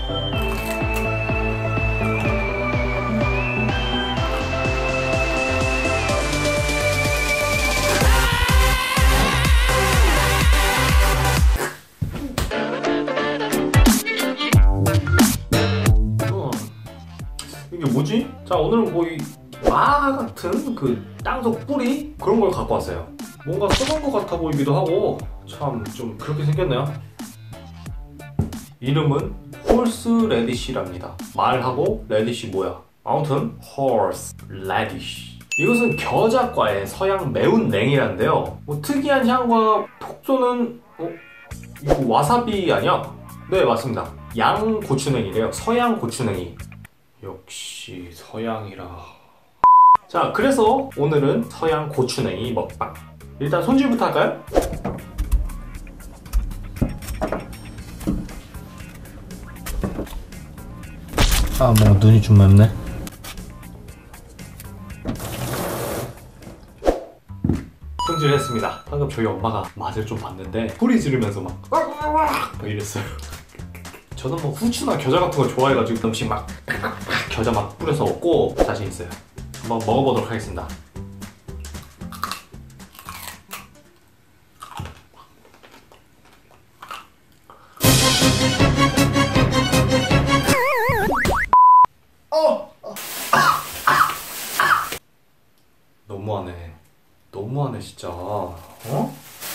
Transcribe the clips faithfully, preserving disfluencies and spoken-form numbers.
이게 뭐지? 자, 오늘은 거의 마 같은 그 땅속 뿌리? 그런 걸 갖고 왔어요. 뭔가 썩은 것 같아 보이기도 하고 참 좀 그렇게 생겼네요. 이름은 홀스 레디쉬랍니다. 말하고 레디쉬 뭐야? 아무튼 홀스 레디쉬. 이것은 겨자과의 서양 매운 냉이란데요. 뭐 특이한 향과 톡 쏘는 어? 이거 와사비 아니야? 네, 맞습니다. 양 고추냉이래요. 서양 고추냉이. 역시 서양이라. 자, 그래서 오늘은 서양 고추냉이 먹방. 일단 손질부터 할까요? 아, 뭐 눈이 좀 맵네. 손질했습니다. 방금 저희 엄마가 맛을 좀 봤는데 소리 지르면서 막 막 이랬어요. 저는 뭐 후추나 겨자 같은 거 좋아해가지고 음식 막 겨자 막 뿌려서 먹고 자신 있어요. 한번 먹어보도록 하겠습니다. 어! 너무하네. 너무하네 진짜. 어?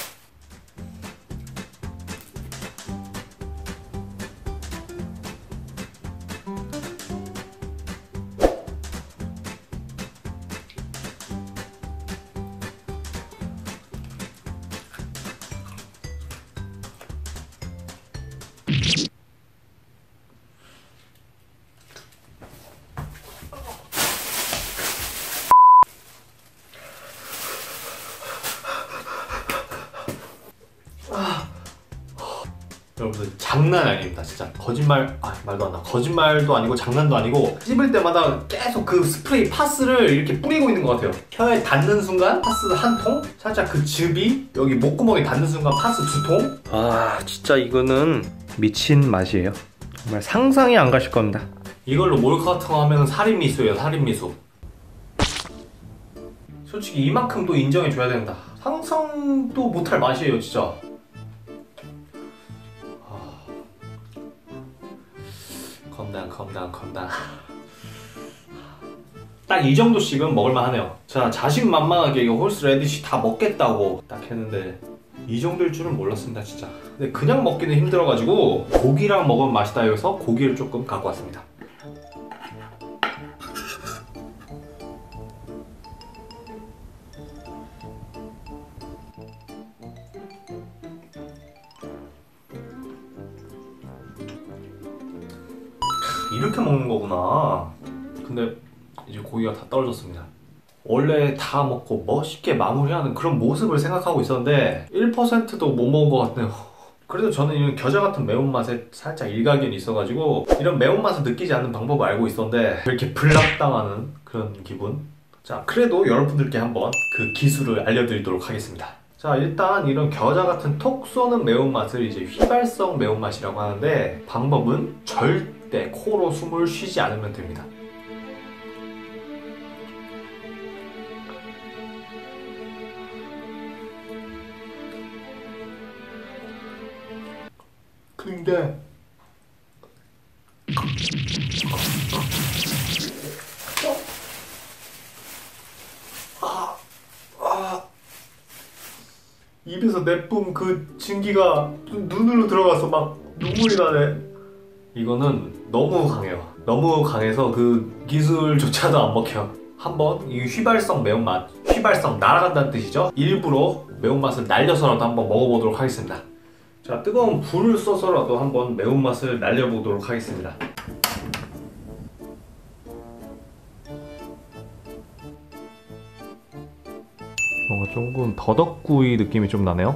여러분들 장난 아닙니다. 진짜 거짓말, 아 말도 안 나. 거짓말도 아니고 장난도 아니고 씹을 때마다 계속 그 스프레이 파스를 이렇게 뿌리고 있는 것 같아요. 혀에 닿는 순간 파스 한 통, 살짝 그 즙이 여기 목구멍에 닿는 순간 파스 두 통. 아 진짜 이거는 미친 맛이에요. 정말 상상이 안 가실 겁니다. 이걸로 몰카 같은 거 하면 살인미수예요. 살인미수. 솔직히 이만큼도 인정해줘야 된다. 상상도 못할 맛이에요 진짜. 컴다운 컴다운 컴다운. 딱 이 정도씩은 먹을만 하네요. 자, 자신만만하게 이거 홀스 레디쉬 다 먹겠다고 딱 했는데 이 정도일 줄은 몰랐습니다 진짜. 근데 그냥 먹기는 힘들어가지고 고기랑 먹으면 맛있다 해서 고기를 조금 갖고 왔습니다. 이렇게 먹는 거구나. 근데 이제 고기가 다 떨어졌습니다. 원래 다 먹고 멋있게 마무리하는 그런 모습을 생각하고 있었는데 일 퍼센트도 못 먹은 것 같네요. 그래도 저는 이런 겨자 같은 매운맛에 살짝 일가견이 있어가지고 이런 매운맛을 느끼지 않는 방법을 알고 있었는데 이렇게 블락당하는 그런 기분. 자, 그래도 여러분들께 한번 그 기술을 알려드리도록 하겠습니다. 자, 일단 이런 겨자 같은 톡 쏘는 매운맛을 이제 휘발성 매운맛이라고 하는데 방법은 절대 코로 숨을 쉬지 않으면 됩니다. 근데 아, 아. 입에서 내뿜 그 증기가 눈으로 들어가서 막 눈물이 나네. 이거는 너무 강해요. 너무 강해서 그 기술조차도 안 먹혀요. 한번 이 휘발성 매운맛, 휘발성 날아간다는 뜻이죠. 일부러 매운맛을 날려서라도 한번 먹어보도록 하겠습니다. 자, 뜨거운 불을 써서라도 한번 매운맛을 날려보도록 하겠습니다. 뭔가 조금 더덕구이 느낌이 좀 나네요.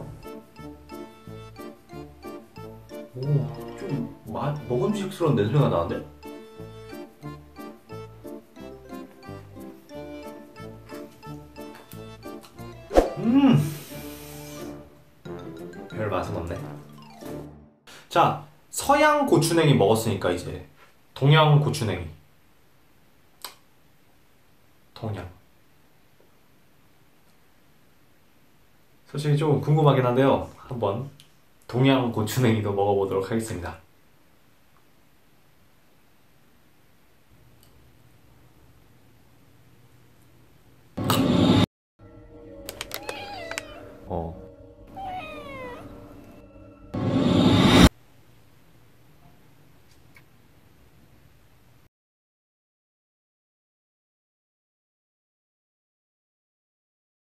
오, 좀 맛, 먹음직스러운 냄새가 나는데? 음! 별 맛은 없네. 자, 서양 서양 고추냉이 먹었으니까 이제 동양 고추냉이. 동양. 솔직히 좀 궁금하긴 한데요. 한번 동양 고추냉이도 먹어보도록 하겠습니다. 어.